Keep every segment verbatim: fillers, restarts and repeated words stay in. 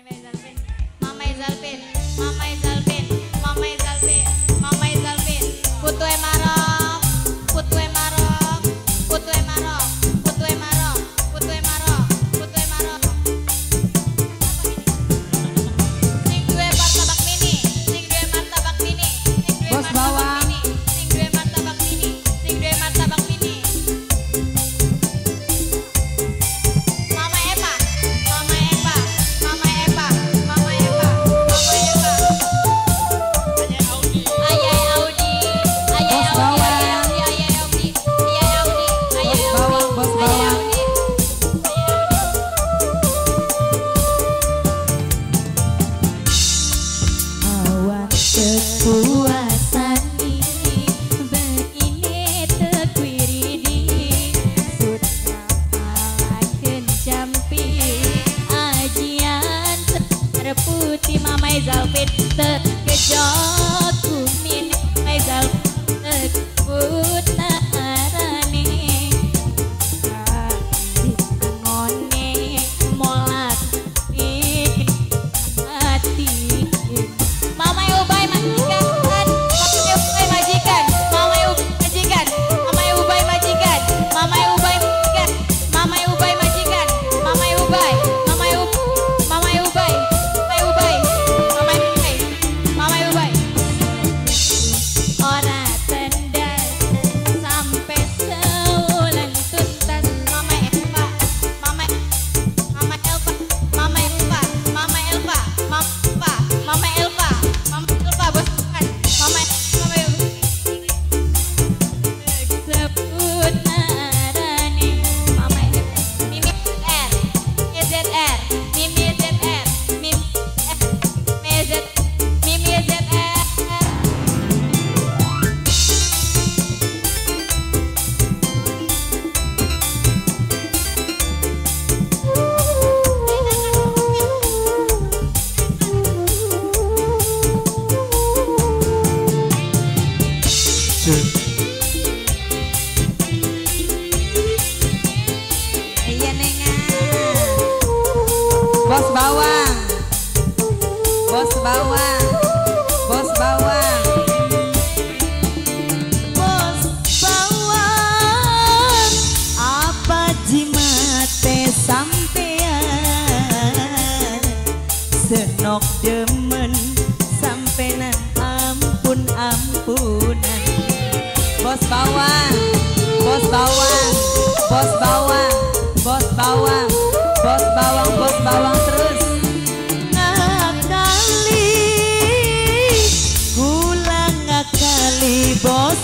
Bos bawang, bos bawang, bos bawang, bos bawang, apa jimate sampean, senok demen sampenan ampun ampunan. Bos bawang, bos bawang, bos bawang, bos bawang, bos bawang, bos bawang terus. Ngakali, gula ngakali bos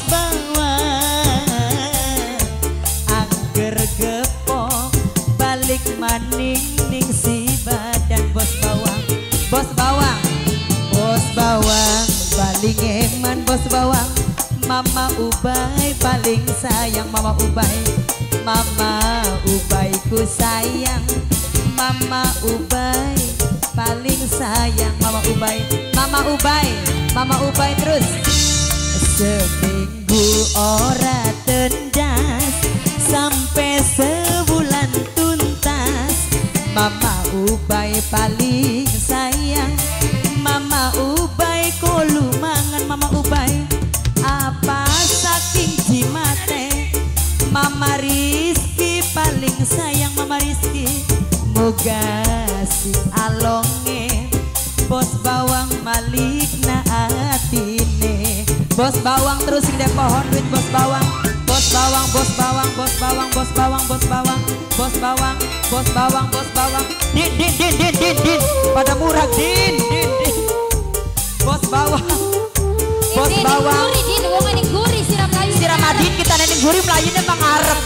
bawang, angger gepok balik maning ning si badan. Bos bawang, bos bawang, bos bawang paling eman. Bos bawang, Mama Ubay paling sayang. Mama Ubay, Mama Ubay ku sayang. Mama Ubay paling sayang. Mama Ubay, Mama Ubay, Mama Ubay terus. Seminggu ora tendas sampai sebulan tuntas. Mama Ubay paling sayang. Mama Ubay kolu mangan. Mama Ubay apa saking jimate. Mama Rizky paling sayang. Mama Rizky moga si alonge. Bos bawang malikna atine. Bos bawang terus sing dek pohon duit. Bos bawang, bos bawang, bos bawang, bos bawang, bos bawang, bos bawang, bos bawang, bos bawang, bos bawang. Din din din din din din pada murah din din din. Bos bawang, bos bawang. Siram adin kita nenek gurih melayunya pangarep.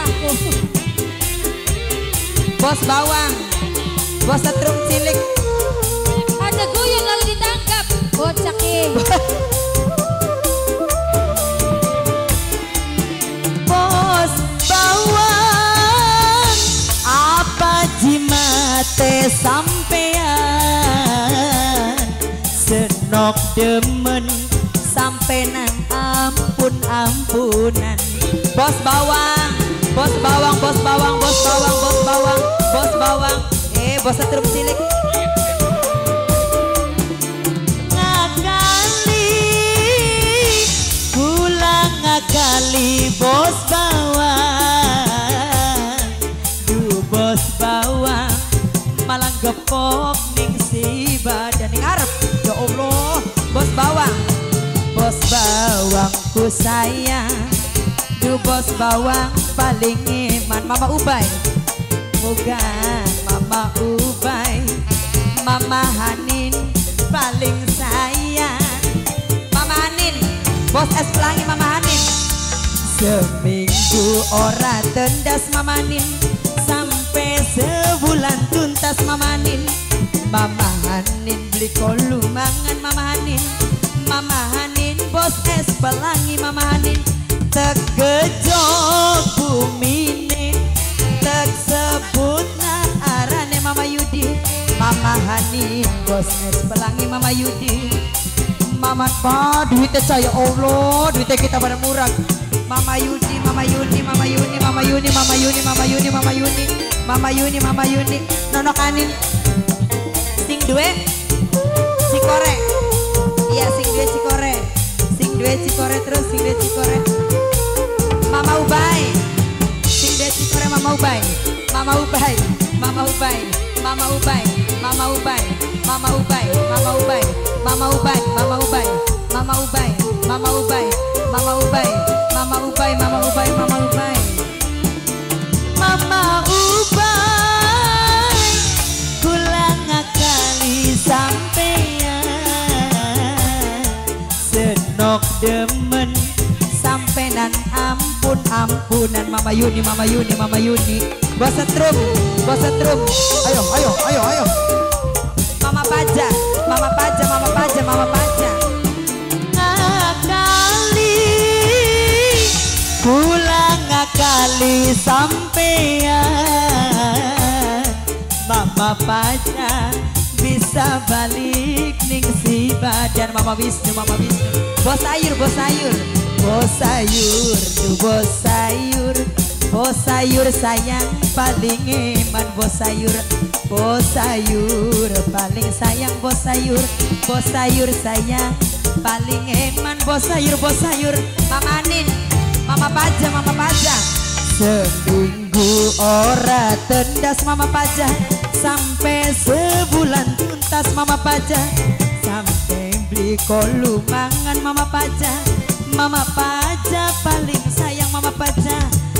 Bos bawang, bos setrum cilik. Ada guyang lagi ditangkap. Bocak eh. Bos bawang, apa jimate sampean, senok demen sampenan ampun ampunan. Bos bawang, bos bawang, bos bawang, bos bawang, bos bawang, bos bawang. Eh bos setrum cilik. gepok ning si badan ning arep. Ya Allah, bos bawang, bos bawangku sayang, du bos bawang paling iman. Mama Ubay, moga Mama Ubay, Mama Hanin paling sayang. Mama Hanin, bos es pelangi Mama Hanin. Seminggu ora tendas Mama Hanin, sampai sebulan tuntas Mama Hanin. Mama Hanin beli kolu mangan Mama Hanin. Mama Hanin bos es pelangi Mama Hanin. Tegejok bumine, tek sebut na arane Mama Yudi. Mama Hanin bos es pelangi Mama Yudi. Mama pa duitnya saya Allah, duitnya kita pada murah. Mama Yudi, Mama Yuni, Mama Yuni, Mama Yuni, Mama Yuni, Mama Yuni, Mama Yuni, Mama Yuni, Mama Yuni, Nono Kanin, sing due, Cikore, iya sing due Cikore, sing due Cikore terus sing due Cikore, Mama Ubay, sing due Cikore Mama Ubay, Mama Ubay, Mama Ubay, Mama Ubay, Mama Ubay, Mama Ubay, Mama Ubay, Mama Ubay, Mama Ubay, Mama Ubay, Mama Ubay, Mama Ubay, Mama Ubay, Mama Ubay, Mama Ubay, Mama Ubay, kulang kali sampeyan, senok demen sampenan ampun ampunan. Mama Yuni, Mama Yuni, Mama Yuni, bos setrum, bos setrum, ayo, ayo, ayo, ayo, Mama Paja, Mama Paja, Mama Paja, Mama Paja. Pulang kali sampean, Mama Paja bisa balik ning si badan. Mama Wisnu, Mama Wisnu, bos sayur, bos sayur, bos sayur, du bos sayur, bos sayur sayang paling iman. Bos sayur, bos sayur paling sayang. Bos sayur, bos sayur sayang paling iman. Bos sayur, bos sayur, Mama Anin, Mama Paja, Mama Paja. Seminggu ora tendas Mama Paja, sampai sebulan tuntas Mama Paja. Sampai beli kolu mangan Mama Paja. Mama Paja paling sayang Mama Paja.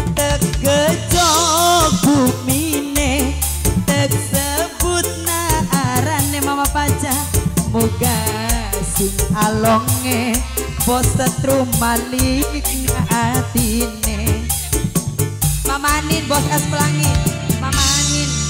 Tegejok bumine, teg sebut na arane Mama Paja. Moga sing alonge bos setrum malik atine. Mama Anin bos es pelangi, Mama Anin,